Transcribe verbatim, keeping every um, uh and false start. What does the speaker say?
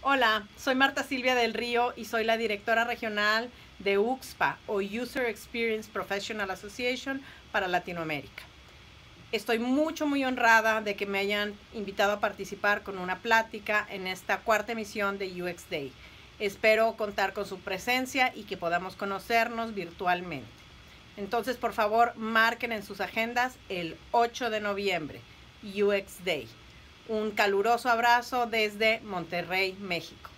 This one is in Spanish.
Hola, soy Marta Silvia del Río y soy la directora regional de U X P A o User Experience Professional Association para Latinoamérica. Estoy mucho, muy honrada de que me hayan invitado a participar con una plática en esta cuarta emisión de U X Day. Espero contar con su presencia y que podamos conocernos virtualmente. Entonces, por favor, marquen en sus agendas el ocho de noviembre, U X Day. Un caluroso abrazo desde Monterrey, México.